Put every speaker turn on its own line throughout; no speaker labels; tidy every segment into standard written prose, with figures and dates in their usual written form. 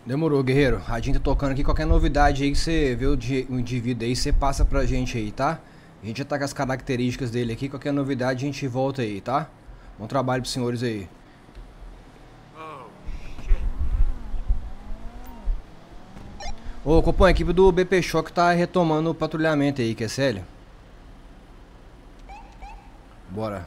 Demorou, guerreiro. Radinho tá tocando aqui. Qualquer novidade aí que você vê o indivíduo aí, você passa pra gente aí, tá? A gente já tá com as características dele aqui. Qualquer novidade a gente volta aí, tá? Bom trabalho pros senhores aí. Ô, Copom, a equipe do BP Choque tá retomando o patrulhamento aí, que é sério? Bora.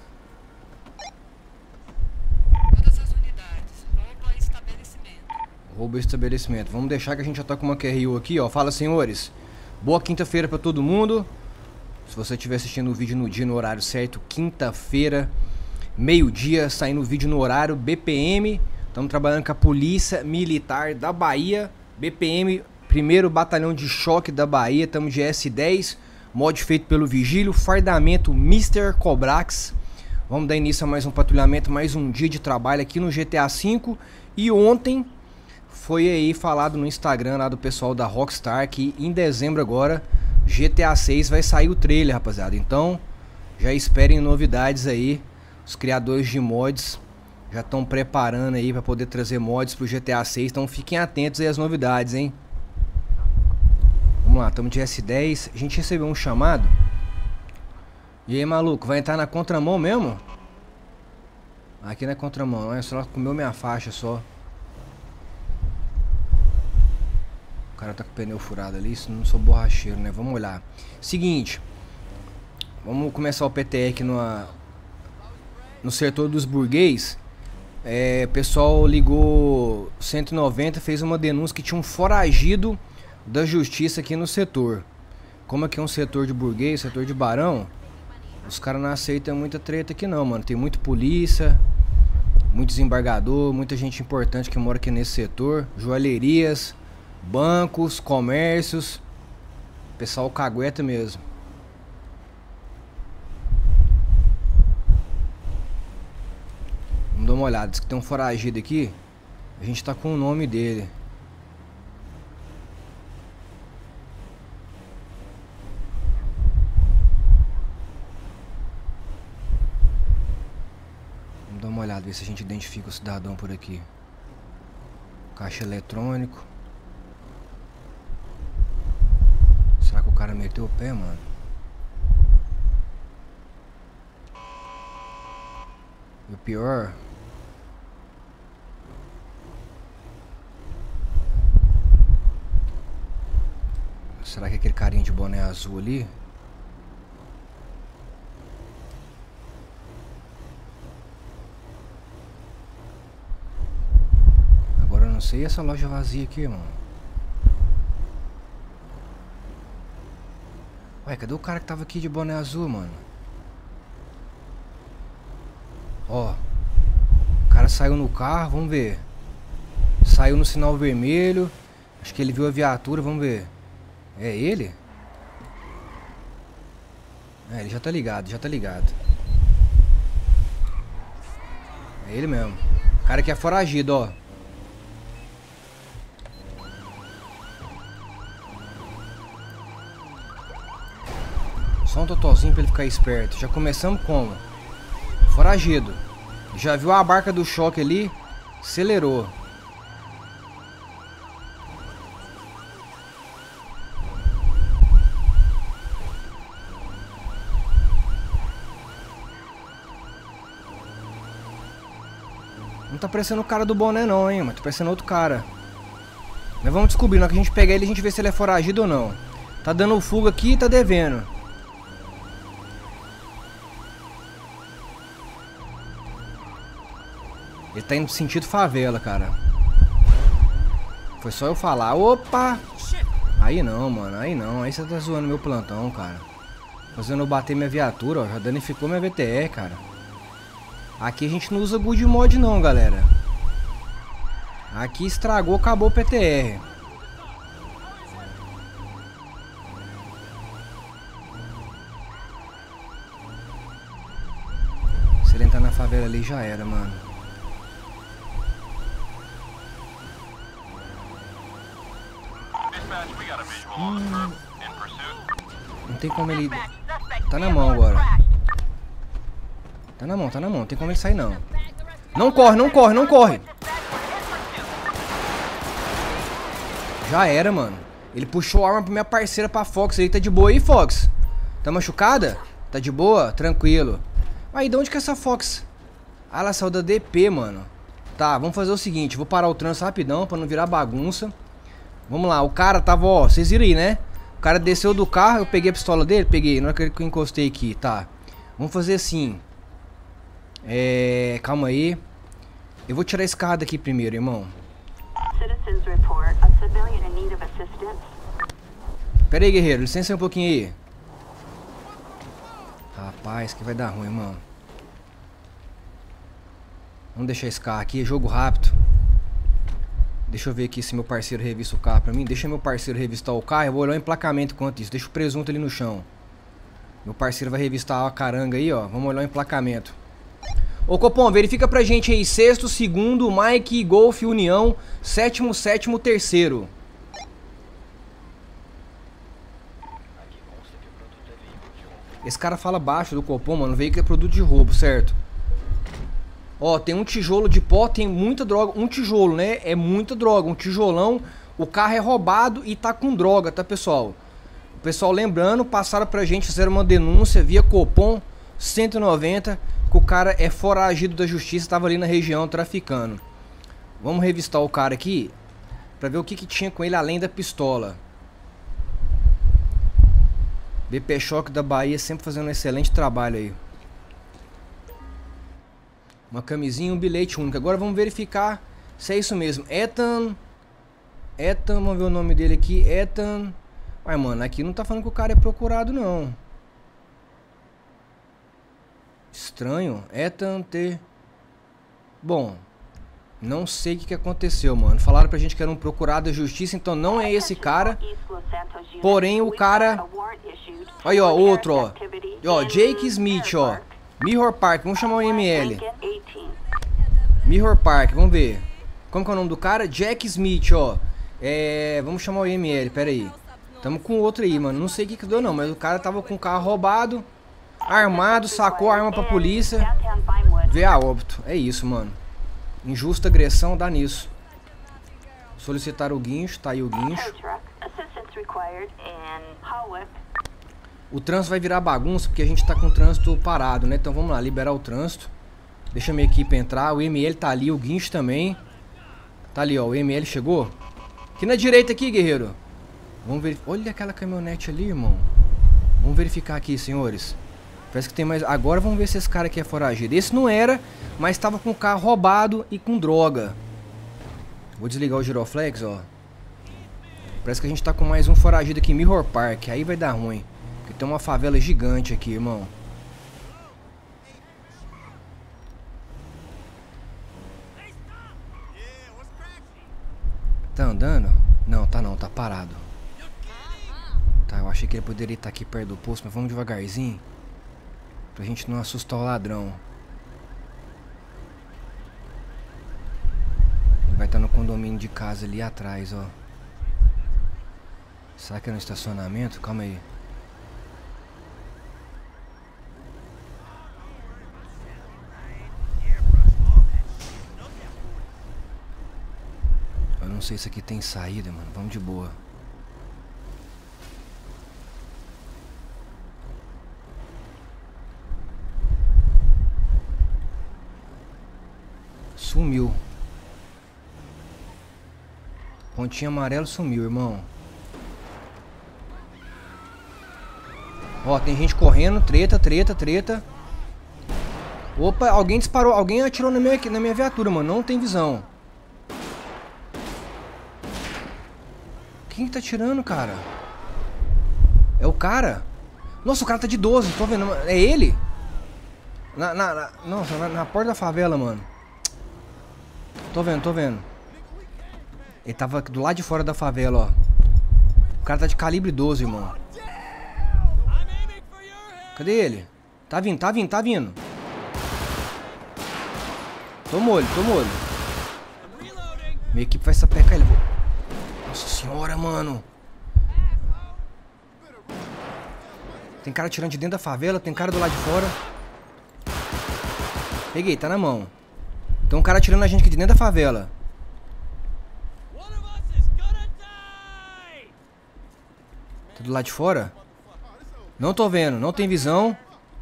Todas as unidades, roubo estabelecimento.
Roubo estabelecimento. Vamos deixar que a gente já tá com uma QRU aqui, ó. Fala, senhores. Boa quinta-feira pra todo mundo. Se você estiver assistindo o vídeo no dia, no horário certo, quinta-feira, meio-dia, saindo o vídeo no horário BPM. Estamos trabalhando com a Polícia Militar da Bahia. BPM, primeiro Batalhão de Choque da Bahia. Estamos de S10, mod feito pelo Vigílio, fardamento Mr. Cobrax. Vamos dar início a mais um patrulhamento, mais um dia de trabalho aqui no GTA V. E ontem foi aí falado no Instagram lá do pessoal da Rockstar que em dezembro agora GTA 6 vai sair o trailer, rapaziada. Então já esperem novidades aí. Os criadores de mods já estão preparando aí para poder trazer mods pro GTA 6. Então fiquem atentos aí às novidades, hein. Vamos lá, estamos de S10. A gente recebeu um chamado. E aí, maluco, vai entrar na contramão mesmo? Aqui não é contramão, é só comeu minha faixa só. O cara tá com o pneu furado ali, isso não sou borracheiro, né? Vamos olhar. Seguinte, vamos começar o PTR aqui no setor dos burguês. O pessoal ligou 190, fez uma denúncia que tinha um foragido da justiça aqui no setor. Como aqui é um setor de burguês, setor de barão, os caras não aceitam muita treta aqui não, mano. Tem muita polícia, muito desembargador, muita gente importante que mora aqui nesse setor. Joalherias, bancos, comércios. Pessoal cagueta mesmo. Vamos dar uma olhada. Diz que tem um foragido aqui. A gente tá com o nome dele. Vamos dar uma olhada, ver se a gente identifica o cidadão por aqui. Caixa eletrônico. Será que o cara meteu o pé, mano? E o pior... Será que é aquele carinha de boné azul ali? Agora eu não sei essa loja vazia aqui, mano. Ué, cadê o cara que tava aqui de boné azul, mano? Ó, o cara saiu no carro, vamos ver. Saiu no sinal vermelho. Acho que ele viu a viatura, vamos ver. É ele? É, ele já tá ligado, já tá ligado. É ele mesmo. O cara que é foragido, ó. Só um totozinho pra ele ficar esperto. Já começamos como? Foragido. Já viu a barca do choque ali? Acelerou. Não tá parecendo o cara do boné não, hein, mas tá parecendo outro cara. Mas vamos descobrir, na hora que a gente pegar ele, a gente vê se ele é foragido ou não. Tá dando fuga aqui e tá devendo. Ele tá indo no sentido favela, cara. Foi só eu falar. Opa! Aí não, mano. Aí não. Aí você tá zoando meu plantão, cara. Fazendo eu bater minha viatura, ó. Já danificou minha VTR, cara. Aqui a gente não usa good mod não, galera. Aqui estragou, acabou o PTR. Se ele entrar na favela ali já era, mano. Não tem como ele... Tá na mão agora. Tá na mão, tá na mão. Não tem como ele sair, não. Não corre, não corre, não corre. Já era, mano. Ele puxou a arma pra minha parceira, pra Fox. Aí tá de boa aí, Fox? Tá machucada? Tá de boa? Tranquilo. Aí, de onde que é essa Fox? Ah, ela saiu da DP, mano. Tá, vamos fazer o seguinte. Vou parar o trânsito rapidão pra não virar bagunça. Vamos lá, o cara tava, ó, vocês viram aí, né? O cara desceu do carro, eu peguei a pistola dele, peguei, na hora que eu encostei aqui, tá. Vamos fazer assim. Calma aí. Eu vou tirar esse carro daqui primeiro, irmão. Pera aí, guerreiro, licença aí um pouquinho aí. Rapaz, que vai dar ruim, irmão. Vamos deixar esse carro aqui, jogo rápido. Deixa eu ver aqui se meu parceiro revista o carro pra mim. Deixa meu parceiro revistar o carro. Eu vou olhar o emplacamento enquanto isso. Deixa o presunto ali no chão. Meu parceiro vai revistar a caranga aí, ó. Vamos olhar o emplacamento. Ô Copom, verifica pra gente aí. 6º, 2º, Mike, Golf, União. 7º, 7º, 3º. Esse cara fala baixo do Copom, mano. O veículo é produto de roubo, certo? Ó, tem um tijolo de pó, tem muita droga. Um tijolo, né? É muita droga. Um tijolão. O carro é roubado e tá com droga, tá, pessoal? O pessoal lembrando, passaram pra gente, fizeram uma denúncia via Copom 190, que o cara é foragido da justiça, tava ali na região traficando. Vamos revistar o cara aqui pra ver o que tinha com ele além da pistola. BP Choque da Bahia sempre fazendo um excelente trabalho aí. Uma camisinha e um bilhete único. Agora vamos verificar se é isso mesmo. Ethan, vamos ver o nome dele aqui. Ethan. Mas, mano, aqui não tá falando que o cara é procurado, não. Estranho. Ethan T. Bom, não sei o que aconteceu, mano. Falaram pra gente que era um procurado da justiça, então não é esse cara. Porém, o cara... Aí, ó, outro, ó. Ó, Jake Smith, ó. Mirror Park, vamos chamar o ML. Mirror Park, vamos ver. Como que é o nome do cara? Jack Smith, ó. Vamos chamar o ML, pera aí. Tamo com outro aí, mano. Não sei o que deu não, mas o cara tava com o carro roubado, armado, sacou a arma pra polícia. Vê a óbito. É isso, mano. Injusta agressão, dá nisso. Solicitar o guincho, tá aí o guincho. O trânsito vai virar bagunça porque a gente tá com o trânsito parado, né? Então vamos lá, liberar o trânsito. Deixa a minha equipe entrar. O ML tá ali, o guincho também. Tá ali, ó. O ML chegou. Aqui na direita aqui, guerreiro. Vamos ver. Olha aquela caminhonete ali, irmão. Vamos verificar aqui, senhores. Parece que tem mais. Agora vamos ver se esse cara aqui é foragido. Esse não era, mas tava com o carro roubado e com droga. Vou desligar o giroflex, ó. Parece que a gente tá com mais um foragido aqui em Mirror Park. Aí vai dar ruim. Porque tem uma favela gigante aqui, irmão. Tá andando? Não, tá não, tá parado. Tá, eu achei que ele poderia estar aqui perto do posto, mas vamos devagarzinho. Pra gente não assustar o ladrão. Ele vai estar no condomínio de casa ali atrás, ó. Será que é no estacionamento? Calma aí. Eu não sei se aqui tem saída, mano. Vamos de boa. Sumiu. Pontinho amarelo sumiu, irmão. Ó, tem gente correndo. Treta, treta, treta. Opa, alguém disparou. Alguém atirou na minha viatura, mano. Não tem visão. Quem que tá atirando, cara? É o cara? Nossa, o cara tá de 12, tô vendo. É ele? Nossa, na porta da favela, mano. Tô vendo, tô vendo. Ele tava do lado de fora da favela, ó. O cara tá de calibre 12, irmão. Cadê ele? Tá vindo, tá vindo, tá vindo. Tô molho, tô molho. Minha equipe vai sapecar ele. Nossa senhora, mano. Tem cara atirando de dentro da favela, tem cara do lado de fora. Peguei, tá na mão. Tem um cara atirando na gente aqui de dentro da favela. Tá do lado de fora? Não tô vendo, não tem visão.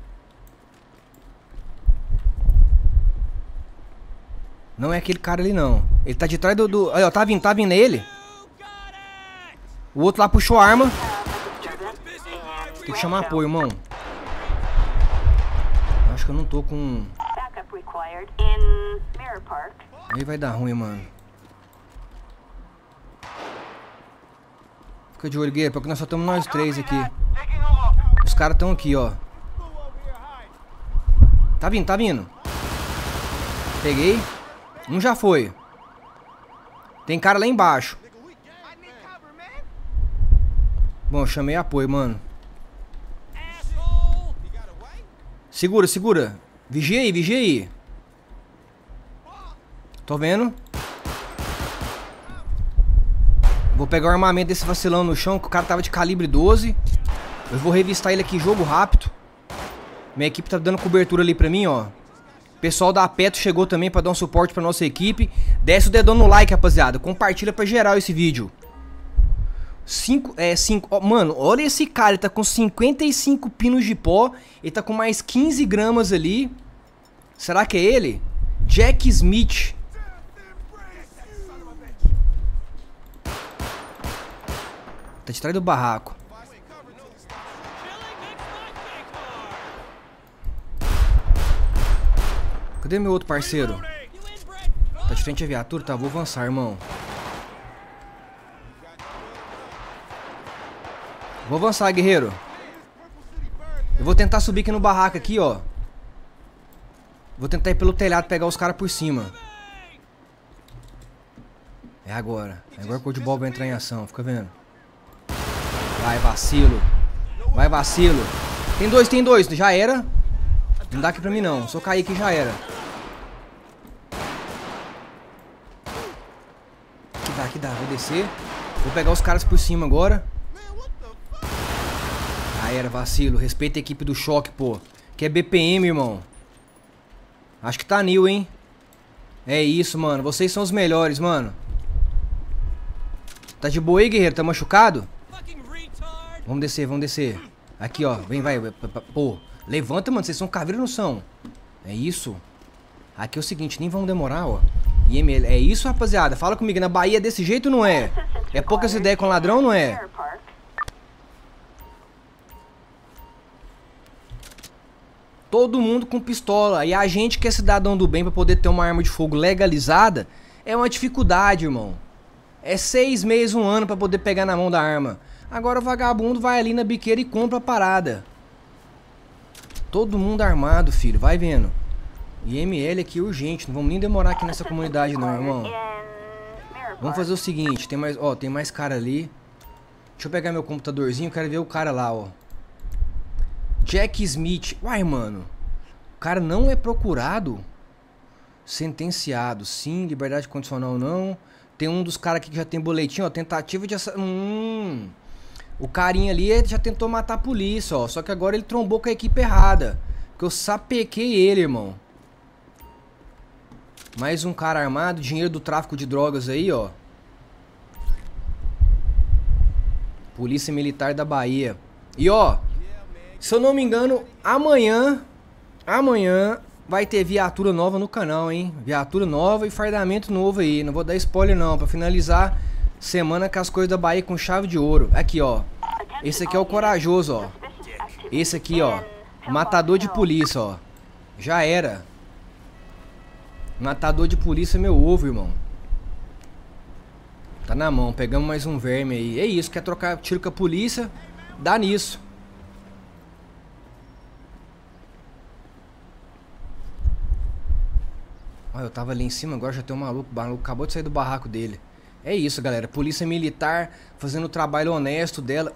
Não é aquele cara ali, não. Ele tá de trás do... Aí, ó, tá vindo ele. O outro lá puxou a arma. Tem que chamar apoio, irmão. Acho que eu não tô com... Aí vai dar ruim, mano. Fica de olho, guerreiro, porque nós só estamos nós três aqui. Os caras estão aqui, ó. Tá vindo. Peguei. Um já foi. Tem cara lá embaixo. Bom, eu chamei apoio, mano. Segura. Vigia aí. Tô vendo. Vou pegar o armamento desse vacilão no chão, que o cara tava de calibre 12. Eu vou revistar ele aqui, jogo rápido. Minha equipe tá dando cobertura ali pra mim, ó. O pessoal da Peto chegou também pra dar um suporte pra nossa equipe. Desce o dedão no like, rapaziada. Compartilha pra geral esse vídeo. 5, mano, olha esse cara, ele tá com 55 pinos de pó. Ele tá com mais 15 gramas ali. Será que é ele? Jack Smith. Tá de trás do barraco. Cadê meu outro parceiro? Tá de frente à viatura? Tá, vou avançar, irmão. Vou avançar, guerreiro. Eu vou tentar subir aqui no barraco aqui, ó. Vou tentar ir pelo telhado pegar os caras por cima. É agora. É agora que o Codeball vai entrar em ação, fica vendo. Vai, vacilo. Tem dois. Já era. Não dá aqui pra mim, não. Se eu cair aqui, já era. Aqui dá. Vou descer. Vou pegar os caras por cima agora. Já era, vacilo. Respeita a equipe do choque, pô. Que é BPM, irmão. Acho que tá new, hein. É isso, mano. Vocês são os melhores, mano. Tá de boa aí, guerreiro? Tá machucado? Vamos descer. Aqui, ó. Vem, vai. Pô, levanta, mano. Vocês são caveira ou não são? É isso. Aqui é o seguinte, nem vamos demorar, ó. IML. É isso, rapaziada. Fala comigo. Na Bahia é desse jeito ou não é? É poucas ideias com ladrão ou não é? Todo mundo com pistola. E a gente que é cidadão do bem pra poder ter uma arma de fogo legalizada é uma dificuldade, irmão. É 6 meses, 1 ano pra poder pegar na mão da arma. Agora o vagabundo vai ali na biqueira e compra a parada. Todo mundo armado, filho. Vai vendo. IML aqui urgente. Não vamos nem demorar aqui nessa comunidade não, irmão. Vamos fazer o seguinte. Tem mais cara ali. Deixa eu pegar meu computadorzinho. Quero ver o cara lá, ó. Jack Smith. Uai, mano. O cara não é procurado. Sentenciado. Sim, liberdade condicional não. Tem um dos caras aqui que já tem boletim, ó. Tentativa de assassinato. O carinha ali já tentou matar a polícia, ó. Só que agora ele trombou com a equipe errada. Porque eu sapequei ele, irmão. Mais um cara armado. Dinheiro do tráfico de drogas aí, ó. Polícia Militar da Bahia. E, ó. Se eu não me engano, amanhã vai ter viatura nova no canal, hein? Viatura nova e fardamento novo aí. Não vou dar spoiler não, pra finalizar semana com as coisas da Bahia com chave de ouro. Aqui, ó. Esse aqui é o corajoso, ó. Esse aqui, ó. Matador de polícia, ó. Já era. Matador de polícia é meu ovo, irmão. Tá na mão, pegamos mais um verme aí. É isso, quer trocar tiro com a polícia? Dá nisso. Olha, eu tava ali em cima, agora já tem um maluco. O maluco acabou de sair do barraco dele. É isso, galera. Polícia Militar fazendo o trabalho honesto dela.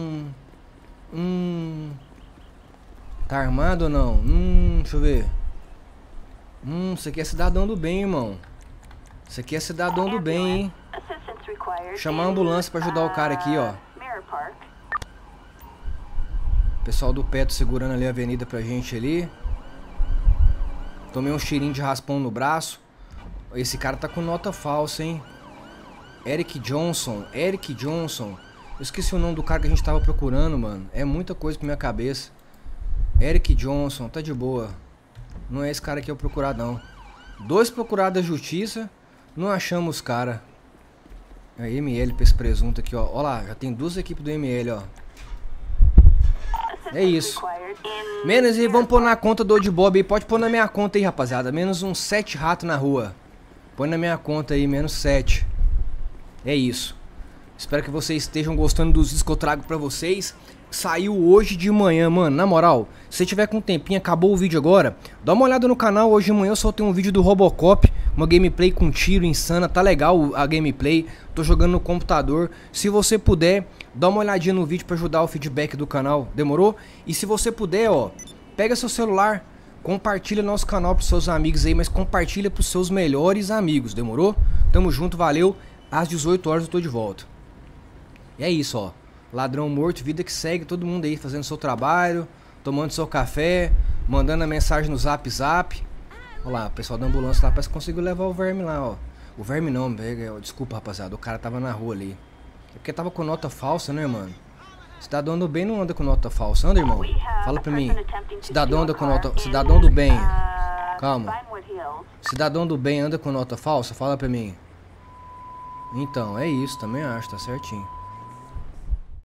Tá armado ou não? Deixa eu ver. Isso aqui é cidadão do bem, irmão. Isso aqui é cidadão do bem, hein? Chamar a ambulância pra ajudar o cara aqui, ó. Pessoal do Peto segurando ali a avenida pra gente ali. Tomei um cheirinho de raspão no braço. Esse cara tá com nota falsa, hein? Eric Johnson. Eu esqueci o nome do cara que a gente tava procurando, mano. É muita coisa pra minha cabeça. Eric Johnson, tá de boa. Não é esse cara que eu procurar, não. 2 procurados da justiça. Não achamos os cara. É ML pra esse presunto aqui, ó. Ó lá, já tem 2 equipes do ML, ó. É isso. Menos aí, vamos pôr na conta do Old Bob aí. Pode pôr na minha conta aí, rapaziada. Menos uns 7 ratos na rua. Põe na minha conta aí, menos 7. É isso. Espero que vocês estejam gostando dos vídeos que eu trago pra vocês. Saiu hoje de manhã, mano. Na moral, se você tiver com um tempinho, acabou o vídeo agora, dá uma olhada no canal. Hoje de manhã eu soltei um vídeo do Robocop. Uma gameplay com tiro insana. Tá legal a gameplay. Tô jogando no computador. Se você puder, dá uma olhadinha no vídeo pra ajudar o feedback do canal. Demorou? E se você puder, ó, pega seu celular, compartilha nosso canal pros seus amigos aí, mas compartilha pros seus melhores amigos. Demorou? Tamo junto, valeu. Às 18 horas eu tô de volta. E é isso, ó. Ladrão morto, vida que segue, todo mundo aí fazendo seu trabalho, tomando seu café, mandando a mensagem no Zap Zap. Olha lá, o pessoal da ambulância lá parece que conseguiu levar o verme lá, ó. O verme não, desculpa, rapaziada, o cara tava na rua ali. É porque tava com nota falsa, né, mano? Cidadão do bem não anda com nota falsa, anda, irmão? Fala pra mim. Cidadão anda com nota... Cidadão do bem. Calma. Cidadão do bem anda com nota falsa? Fala pra mim. Então, é isso, também acho, tá certinho.